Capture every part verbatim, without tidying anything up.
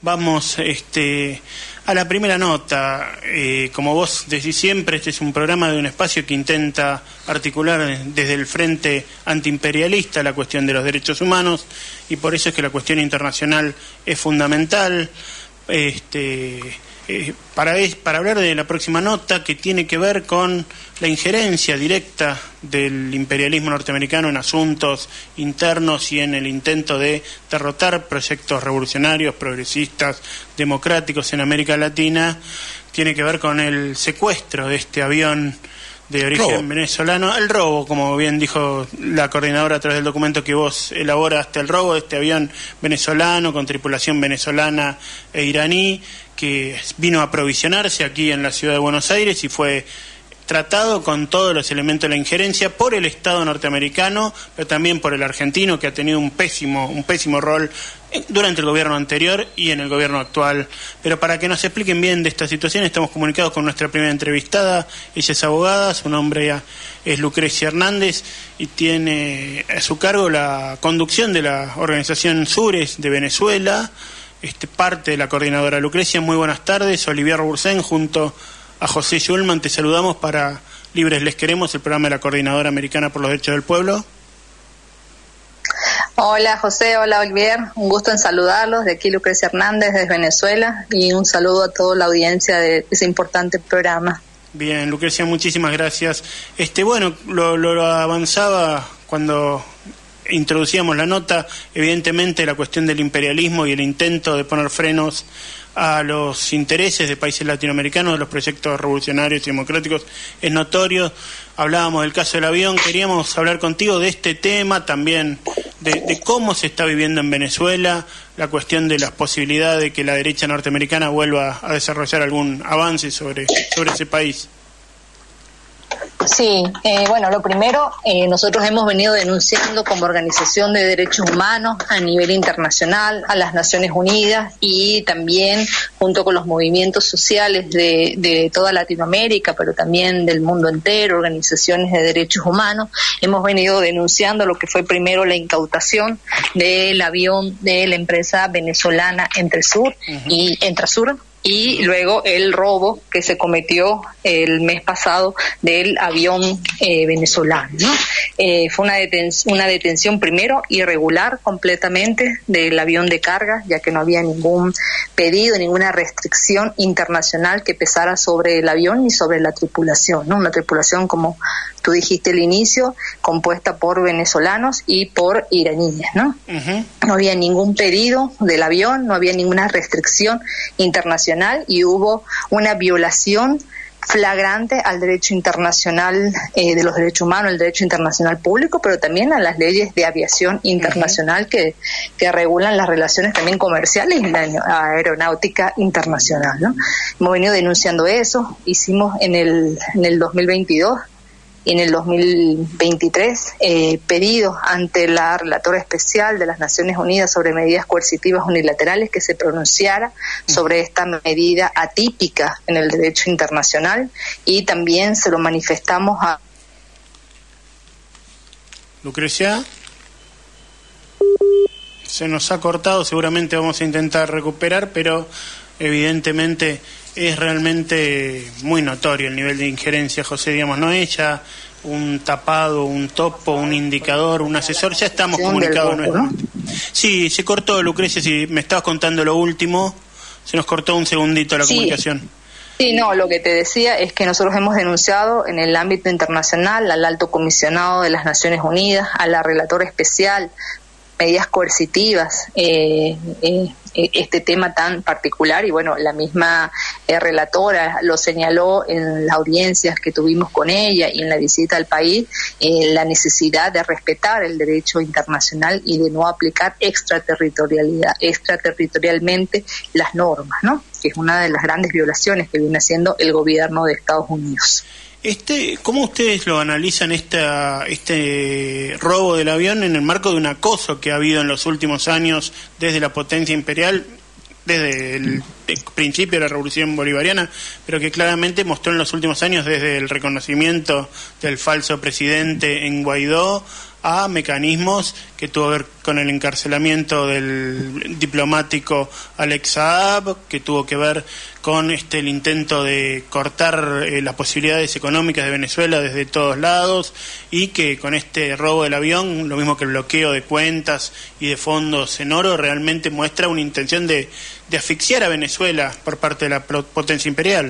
vamos este, a la primera nota. Eh, como vos decís siempre, este es un programa de un espacio que intenta articular desde el frente antiimperialista la cuestión de los derechos humanos, y por eso es que la cuestión internacional es fundamental. Este, eh, para, para hablar de la próxima nota, que tiene que ver con la injerencia directa del imperialismo norteamericano en asuntos internos y en el intento de derrotar proyectos revolucionarios, progresistas, democráticos en América Latina, tiene que ver con el secuestro de este avión de origen robo. venezolano, el robo, como bien dijo la coordinadora a través del documento que vos elaboraste, el robo de este avión venezolano con tripulación venezolana e iraní, que vino a aprovisionarse aquí en la ciudad de Buenos Aires y fue tratado con todos los elementos de la injerencia por el Estado norteamericano, pero también por el argentino, que ha tenido un pésimo, un pésimo rol durante el gobierno anterior y en el gobierno actual. Pero para que nos expliquen bien de esta situación, estamos comunicados con nuestra primera entrevistada. Ella es abogada, su nombre es Lucrecia Hernández y tiene a su cargo la conducción de la organización Sures de Venezuela, este, parte de la coordinadora. Lucrecia, muy buenas tardes. Olivier Roursen junto a José Schulman te saludamos para Libres Les Queremos, el programa de la Coordinadora Americana por los Derechos del Pueblo. Hola José, hola Olivier, un gusto en saludarlos. De aquí Lucrecia Hernández desde Venezuela, y un saludo a toda la audiencia de ese importante programa. Bien, Lucrecia, muchísimas gracias. Este, bueno, lo, lo avanzaba cuando introducíamos la nota, evidentemente la cuestión del imperialismo y el intento de poner frenos a los intereses de países latinoamericanos, de los proyectos revolucionarios y democráticos, es notorio. Hablábamos del caso del avión, queríamos hablar contigo de este tema, también de, de cómo se está viviendo en Venezuela, la cuestión de las posibilidades de que la derecha norteamericana vuelva a desarrollar algún avance sobre, sobre ese país. Sí, eh, bueno, lo primero, eh, nosotros hemos venido denunciando como organización de derechos humanos a nivel internacional, a las Naciones Unidas, y también junto con los movimientos sociales de, de toda Latinoamérica, pero también del mundo entero, organizaciones de derechos humanos, hemos venido denunciando lo que fue primero la incautación del avión de la empresa venezolana Entresur uh-huh. y Entrasur, y luego el robo que se cometió el mes pasado del avión eh, venezolano, ¿no? Eh, fue una, deten- una detención primero irregular completamente del avión de carga, ya que no había ningún pedido, ninguna restricción internacional que pesara sobre el avión ni sobre la tripulación, ¿no? Una tripulación, como tú dijiste al inicio, compuesta por venezolanos y por iraníes, ¿no? Uh-huh. No había ningún pedido del avión, no había ninguna restricción internacional, y hubo una violación flagrante al derecho internacional eh, de los derechos humanos, el derecho internacional público, pero también a las leyes de aviación internacional uh-huh. que, que regulan las relaciones también comerciales y la aeronáutica internacional, ¿no? Hemos venido denunciando eso, hicimos en el, en el dos mil veintidós y en el dos mil veintitrés eh, pedidos ante la relatora especial de las Naciones Unidas sobre medidas coercitivas unilaterales que se pronunciara sobre esta medida atípica en el derecho internacional, y también se lo manifestamos a... Lucrecia, se nos ha cortado, seguramente vamos a intentar recuperar, pero evidentemente es realmente muy notorio el nivel de injerencia, José, digamos, no es ya un tapado, un topo, un indicador, un asesor, ya estamos comunicados nuevamente. Sí, se cortó, Lucrecia, si me estabas contando lo último, se nos cortó un segundito la sí. comunicación. Sí, no, lo que te decía es que nosotros hemos denunciado en el ámbito internacional al Alto Comisionado de las Naciones Unidas, a la relatora especial, medidas coercitivas, eh, eh, este tema tan particular, y bueno, la misma eh, relatora lo señaló en las audiencias que tuvimos con ella y en la visita al país, eh, la necesidad de respetar el derecho internacional y de no aplicar extraterritorialidad, extraterritorialmente las normas, ¿no? Que es una de las grandes violaciones que viene haciendo el gobierno de Estados Unidos. Este, ¿cómo ustedes lo analizan esta, este robo del avión en el marco de un acoso que ha habido en los últimos años desde la potencia imperial, desde el, el principio de la Revolución Bolivariana, pero que claramente mostró en los últimos años desde el reconocimiento del falso presidente en Guaidó a mecanismos que tuvo que ver con el encarcelamiento del diplomático Alex Saab, que tuvo que ver con este el intento de cortar eh, las posibilidades económicas de Venezuela desde todos lados, y que con este robo del avión, lo mismo que el bloqueo de cuentas y de fondos en oro, realmente muestra una intención de, de asfixiar a Venezuela por parte de la potencia imperial.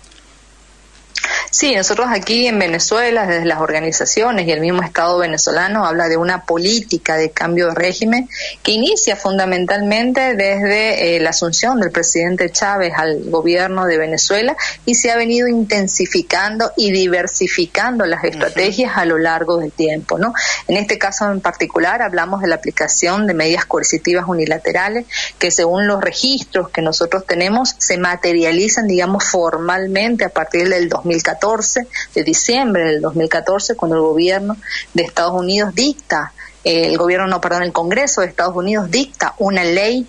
Sí, nosotros aquí en Venezuela, desde las organizaciones y el mismo Estado venezolano, habla de una política de cambio de régimen que inicia fundamentalmente desde eh, la asunción del presidente Chávez al gobierno de Venezuela, y se ha venido intensificando y diversificando las estrategias uh-huh. a lo largo del tiempo, ¿no? En este caso en particular hablamos de la aplicación de medidas coercitivas unilaterales que, según los registros que nosotros tenemos, se materializan, digamos, formalmente a partir del dos mil catorce, de diciembre del dos mil catorce, cuando el gobierno de Estados Unidos dicta, eh, el gobierno, no, perdón, el Congreso de Estados Unidos dicta una ley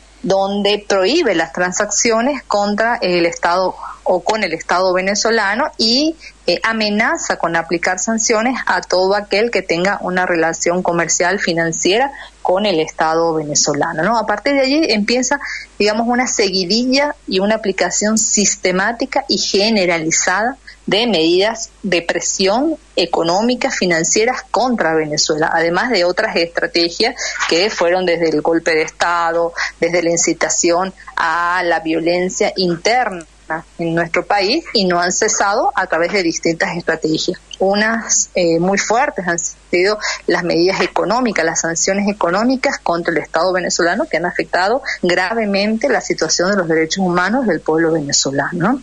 donde prohíbe las transacciones contra el Estado o con el Estado venezolano, y eh, amenaza con aplicar sanciones a todo aquel que tenga una relación comercial financiera con el Estado venezolano, ¿no? A partir de allí empieza, digamos, una seguidilla y una aplicación sistemática y generalizada de medidas de presión económicas, financieras contra Venezuela, además de otras estrategias que fueron desde el golpe de Estado, desde la incitación a la violencia interna en nuestro país, y no han cesado a través de distintas estrategias. Unas eh, muy fuertes han sido las medidas económicas, las sanciones económicas contra el Estado venezolano, que han afectado gravemente la situación de los derechos humanos del pueblo venezolano.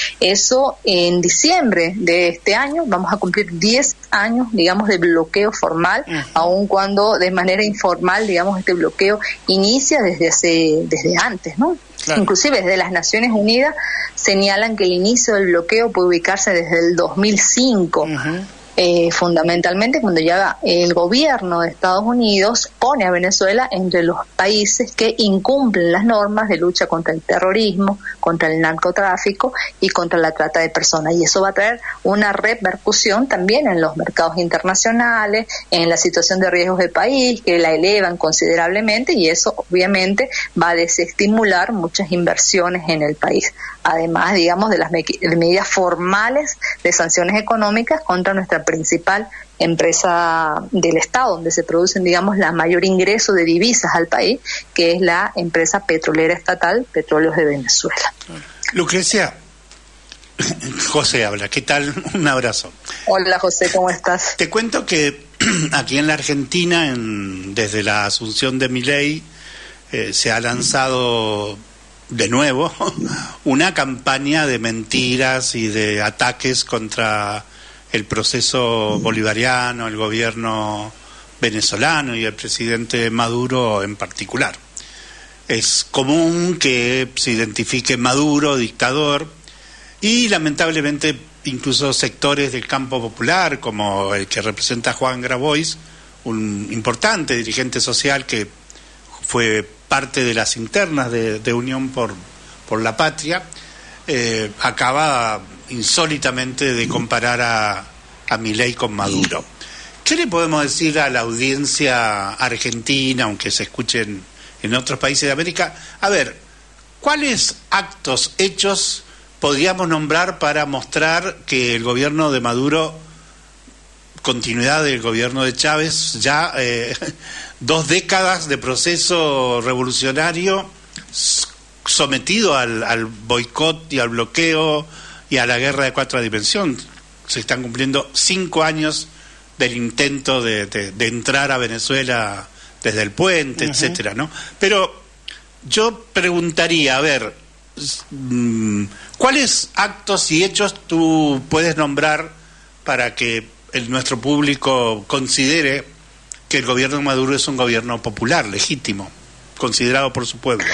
Eso, en diciembre de este año vamos a cumplir diez años, digamos, de bloqueo formal, uh-huh. aun cuando de manera informal, digamos, este bloqueo inicia desde hace, desde antes, ¿no? Claro. Inclusive desde las Naciones Unidas señalan que el inicio del bloqueo puede ubicarse desde el dos mil cinco. Uh-huh. Eh, fundamentalmente cuando ya el gobierno de Estados Unidos pone a Venezuela entre los países que incumplen las normas de lucha contra el terrorismo, contra el narcotráfico y contra la trata de personas, y eso va a traer una repercusión también en los mercados internacionales, en la situación de riesgos del país, que la elevan considerablemente, y eso obviamente va a desestimular muchas inversiones en el país, además, digamos, de las me- de medidas formales de sanciones económicas contra nuestra principal empresa del Estado, donde se producen, digamos, la mayor ingreso de divisas al país, que es la empresa petrolera estatal Petróleos de Venezuela. Lucrecia, José habla, ¿qué tal? Un abrazo. Hola José, ¿cómo estás? Te cuento que aquí en la Argentina, en, desde la asunción de Milei, eh, se ha lanzado de nuevo una campaña de mentiras y de ataques contra el proceso bolivariano, el gobierno venezolano y el presidente Maduro en particular. Es común que se identifique Maduro, dictador, y lamentablemente incluso sectores del campo popular, como el que representa Juan Grabois, un importante dirigente social que fue parte de las internas de, de Unión por, por la Patria, eh, acaba insólitamente de comparar a, a Milei con Maduro. ¿Qué le podemos decir a la audiencia argentina, aunque se escuchen en otros países de América? A ver, ¿cuáles actos, hechos podríamos nombrar para mostrar que el gobierno de Maduro, continuidad del gobierno de Chávez, ya eh, dos décadas de proceso revolucionario sometido al, al boicot y al bloqueo y a la guerra de cuatro dimensiones? Se están cumpliendo cinco años del intento de, de, de entrar a Venezuela desde el puente, uh-huh. etcétera, ¿no? Pero yo preguntaría, a ver, ¿cuáles actos y hechos tú puedes nombrar para que el, nuestro público considere que el gobierno de Maduro es un gobierno popular, legítimo, considerado por su pueblo?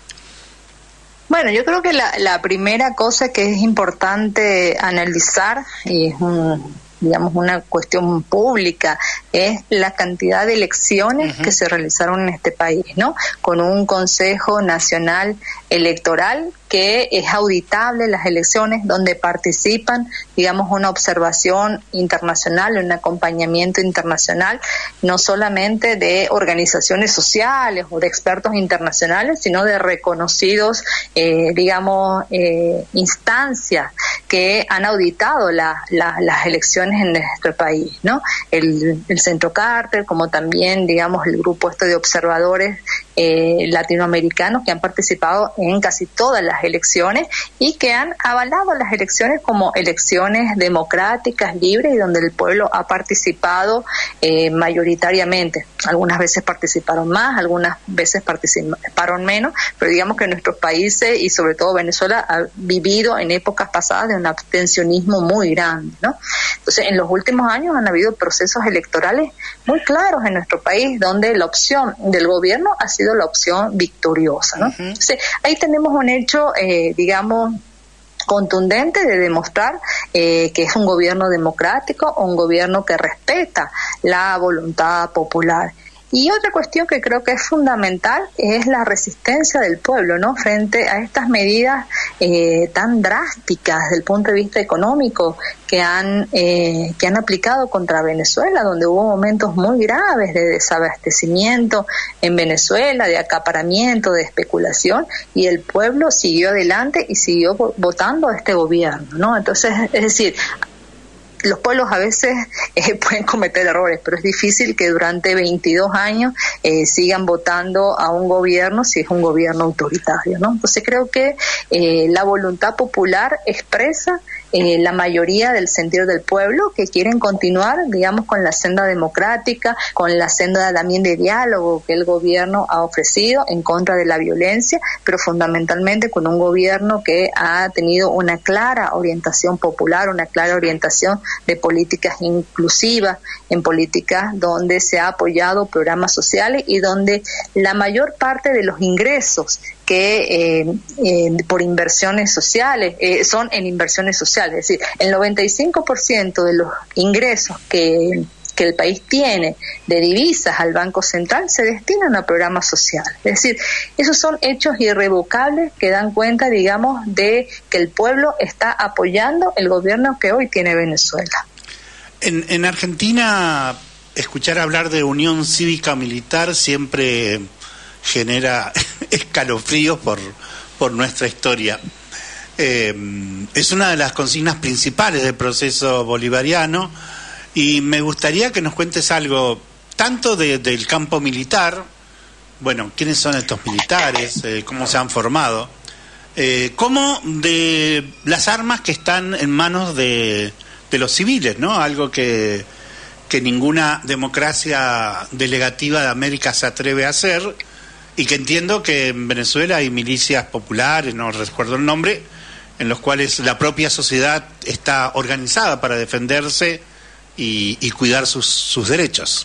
Bueno, yo creo que la, la primera cosa que es importante analizar, y es un, digamos una cuestión pública, es la cantidad de elecciones uh-huh. que se realizaron en este país, ¿no? Con un Consejo Nacional Electoral que es auditable las elecciones, donde participan, digamos, una observación internacional, un acompañamiento internacional, no solamente de organizaciones sociales o de expertos internacionales, sino de reconocidos, eh, digamos, eh, instancias que han auditado la, la, las elecciones en nuestro país, ¿no? El, el Centro Carter, como también, digamos, el grupo este de observadores eh, latinoamericanos que han participado en casi todas las elecciones y que han avalado las elecciones como elecciones democráticas, libres, y donde el pueblo ha participado eh, mayoritariamente. Algunas veces participaron más, algunas veces participaron menos, pero digamos que nuestros países y sobre todo Venezuela ha vivido en épocas pasadas de un abstencionismo muy grande, ¿no? Entonces, en los últimos años han habido procesos electorales muy claros en nuestro país donde la opción del gobierno ha sido la opción victoriosa, ¿no? Uh-huh. Entonces, ahí tenemos un hecho, eh, digamos, contundente de demostrar eh, que es un gobierno democrático o un gobierno que respeta la voluntad popular. Y otra cuestión que creo que es fundamental es la resistencia del pueblo, ¿no? Frente a estas medidas eh, tan drásticas desde el punto de vista económico que han eh, que han aplicado contra Venezuela, donde hubo momentos muy graves de desabastecimiento en Venezuela, de acaparamiento, de especulación, y el pueblo siguió adelante y siguió votando a este gobierno, ¿no? Entonces, es decir, los pueblos a veces eh, pueden cometer errores, pero es difícil que durante veintidós años eh, sigan votando a un gobierno si es un gobierno autoritario, ¿no? Entonces creo que eh, la voluntad popular expresa eh, la mayoría del sentir del pueblo, que quieren continuar, digamos, con la senda democrática, con la senda también de diálogo que el gobierno ha ofrecido en contra de la violencia, pero fundamentalmente con un gobierno que ha tenido una clara orientación popular, una clara orientación de políticas inclusivas, en políticas donde se ha apoyado programas sociales y donde la mayor parte de los ingresos que eh, eh, por inversiones sociales eh, son en inversiones sociales, es decir, el noventa y cinco por ciento de los ingresos que que el país tiene de divisas al Banco Central se destinan a programas sociales. Es decir, esos son hechos irrevocables que dan cuenta, digamos, de que el pueblo está apoyando el gobierno que hoy tiene Venezuela. En, en Argentina, escuchar hablar de unión cívica militar siempre genera escalofríos por, por nuestra historia. Eh, es una de las consignas principales del proceso bolivariano. Y me gustaría que nos cuentes algo, tanto de, del campo militar, bueno, quiénes son estos militares, eh, cómo se han formado, eh, como de las armas que están en manos de, de los civiles, ¿no? Algo que, que ninguna democracia delegativa de América se atreve a hacer, y que entiendo que en Venezuela hay milicias populares, no recuerdo el nombre, en los cuales la propia sociedad está organizada para defenderse Y, y cuidar sus, sus derechos.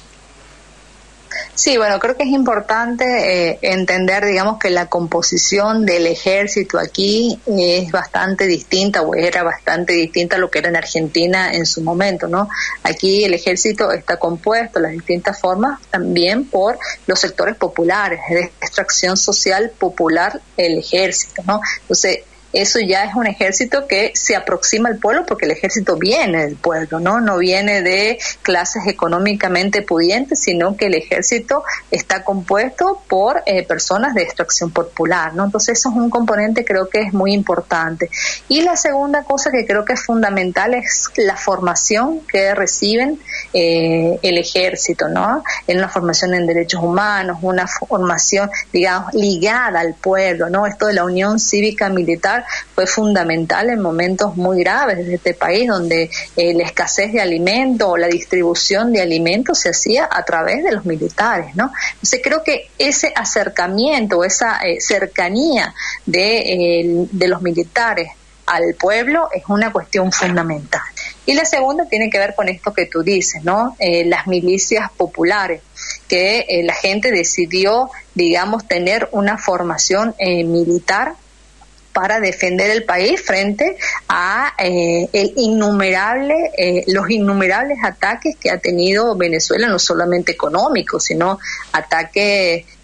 Sí, bueno, creo que es importante eh, entender, digamos, que la composición del ejército aquí es bastante distinta, o era bastante distinta a lo que era en Argentina en su momento, ¿no? Aquí el ejército está compuesto, las distintas formas, también por los sectores populares, de extracción social popular, el ejército, ¿no? Entonces, eso ya es un ejército que se aproxima al pueblo, porque el ejército viene del pueblo, ¿no? No viene de clases económicamente pudientes, sino que el ejército está compuesto por eh, personas de extracción popular, ¿no? Entonces eso es un componente, creo que es muy importante. Y la segunda cosa que creo que es fundamental es la formación que reciben eh, el ejército, ¿no? En una formación en derechos humanos, una formación, digamos, ligada al pueblo, ¿no? Esto de la unión cívica militar fue fundamental en momentos muy graves de este país, donde eh, la escasez de alimentos o la distribución de alimentos se hacía a través de los militares, ¿no? Entonces creo que ese acercamiento, esa eh, cercanía de, eh, de los militares al pueblo es una cuestión fundamental. Y la segunda tiene que ver con esto que tú dices, ¿no? Eh, las milicias populares, que eh, la gente decidió, digamos, tener una formación eh, militar para defender el país frente a eh, el innumerable, eh, los innumerables ataques que ha tenido Venezuela, no solamente económicos, sino ataques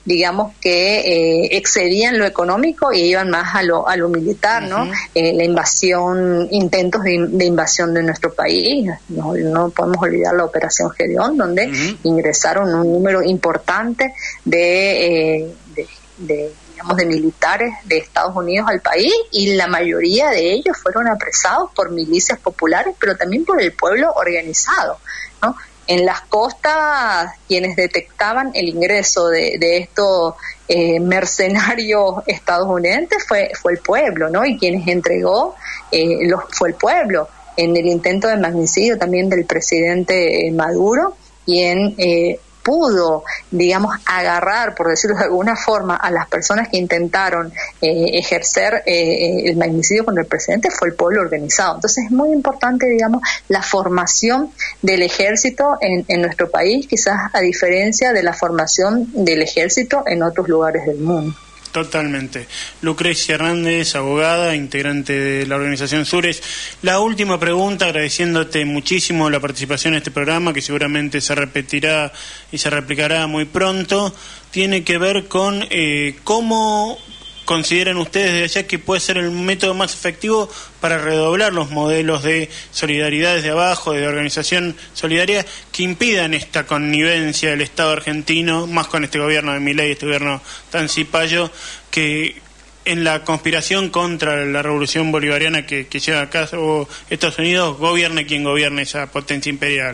digamos que eh, excedían lo económico y iban más a lo, a lo militar, ¿no? Uh-huh. Eh, la invasión, intentos de, de invasión de nuestro país, no, no podemos olvidar la Operación Gedeón, donde uh-huh. ingresaron un número importante de, eh, de, de digamos, de militares de Estados Unidos al país, y la mayoría de ellos fueron apresados por milicias populares, pero también por el pueblo organizado, ¿no? En las costas, quienes detectaban el ingreso de, de estos eh, mercenarios estadounidenses fue, fue el pueblo, ¿no? Y quienes entregó eh, los, fue el pueblo. En el intento de magnicidio también del presidente eh, Maduro, quien eh, pudo, digamos, agarrar, por decirlo de alguna forma, a las personas que intentaron eh, ejercer eh, el magnicidio contra el presidente, fue el pueblo organizado. Entonces es muy importante, digamos, la formación del ejército en, en nuestro país, quizás a diferencia de la formación del ejército en otros lugares del mundo. Totalmente. Lucrecia Hernández, abogada, integrante de la organización Sures. La última pregunta, agradeciéndote muchísimo la participación en este programa, que seguramente se repetirá y se replicará muy pronto, tiene que ver con eh, cómo consideran ustedes de allá que puede ser el método más efectivo para redoblar los modelos de solidaridad desde abajo, de organización solidaria, que impidan esta connivencia del Estado argentino, más con este gobierno de Milei, este gobierno tan cipayo, que en la conspiración contra la revolución bolivariana que, que lleva a cabo Estados Unidos, gobierne quien gobierne esa potencia imperial.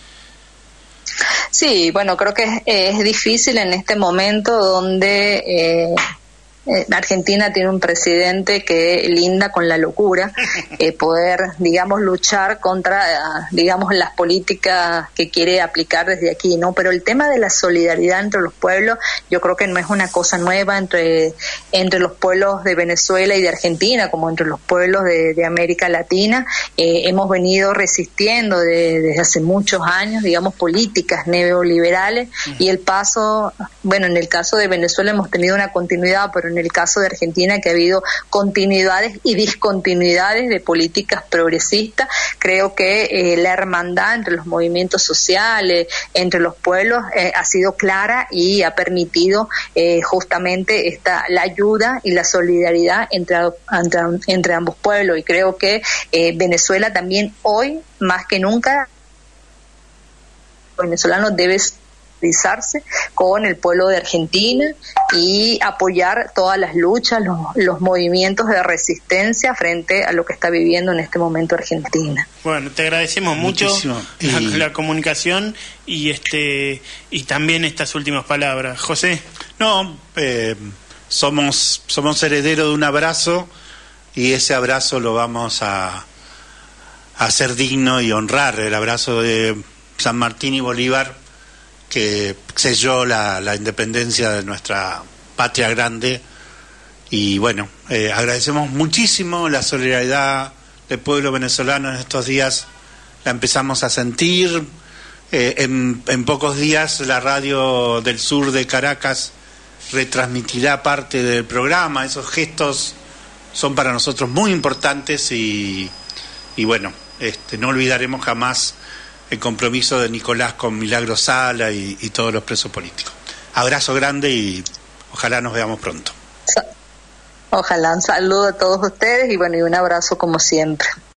Sí, bueno, creo que es, es difícil en este momento donde eh, Eh, Argentina tiene un presidente que linda con la locura, eh, poder, digamos, luchar contra, eh, digamos, las políticas que quiere aplicar desde aquí, ¿no? Pero el tema de la solidaridad entre los pueblos, yo creo que no es una cosa nueva entre entre los pueblos de Venezuela y de Argentina, como entre los pueblos de, de América Latina. Eh, hemos venido resistiendo de, desde hace muchos años, digamos, políticas neoliberales, uh-huh. y el paso, bueno, en el caso de Venezuela hemos tenido una continuidad, pero en el caso de Argentina, que ha habido continuidades y discontinuidades de políticas progresistas. Creo que eh, la hermandad entre los movimientos sociales, entre los pueblos, eh, ha sido clara y ha permitido eh, justamente esta la ayuda y la solidaridad entre, entre, entre ambos pueblos. Y creo que eh, Venezuela también hoy, más que nunca, venezolanos debe con el pueblo de Argentina y apoyar todas las luchas, los, los movimientos de resistencia frente a lo que está viviendo en este momento Argentina. Bueno, te agradecemos mucho la, y... la comunicación y este y también estas últimas palabras. José. No, eh, somos somos herederos de un abrazo y ese abrazo lo vamos a, a hacer digno y honrar, el abrazo de San Martín y Bolívar, que selló la, la independencia de nuestra patria grande. Y bueno, eh, agradecemos muchísimo la solidaridad del pueblo venezolano en estos días, la empezamos a sentir. Eh, en, en pocos días la radio del sur de Caracas retransmitirá parte del programa. Esos gestos son para nosotros muy importantes y, y bueno, este, no olvidaremos jamás el compromiso de Nicolás con Milagro Sala y, y todos los presos políticos. Abrazo grande y ojalá nos veamos pronto. Ojalá, un saludo a todos ustedes y bueno, y un abrazo como siempre.